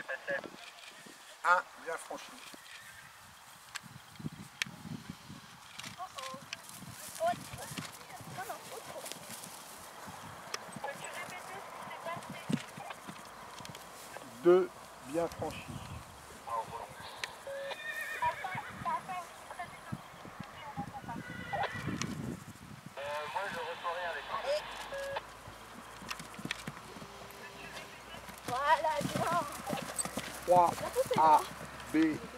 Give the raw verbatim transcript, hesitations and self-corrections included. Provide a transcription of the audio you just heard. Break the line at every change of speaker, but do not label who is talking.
un bien franchi. deux bien franchis.
Voilà, bien.
trois A, B,